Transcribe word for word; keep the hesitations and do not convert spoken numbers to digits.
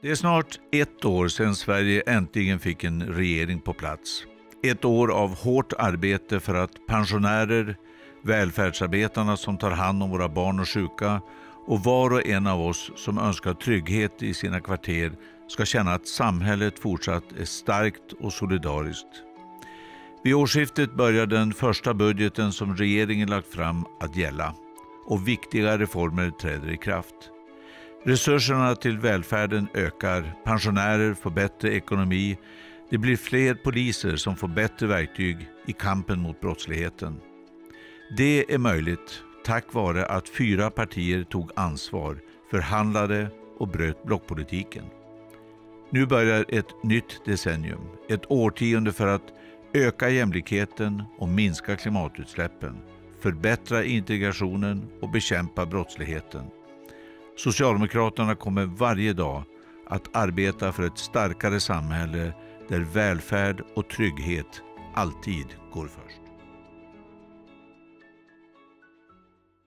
Det är snart ett år sedan Sverige äntligen fick en regering på plats. Ett år av hårt arbete för att pensionärer, välfärdsarbetarna som tar hand om våra barn och sjuka och var och en av oss som önskar trygghet i sina kvarter ska känna att samhället fortsatt är starkt och solidariskt. Vid årsskiftet börjar den första budgeten som regeringen lagt fram att gälla och viktiga reformer träder i kraft. Resurserna till välfärden ökar, pensionärer får bättre ekonomi, det blir fler poliser som får bättre verktyg i kampen mot brottsligheten. Det är möjligt tack vare att fyra partier tog ansvar, förhandlade och bröt blockpolitiken. Nu börjar ett nytt decennium, ett årtionde för att öka jämlikheten och minska klimatutsläppen, förbättra integrationen och bekämpa brottsligheten. Socialdemokraterna kommer varje dag att arbeta för ett starkare samhälle där välfärd och trygghet alltid går först.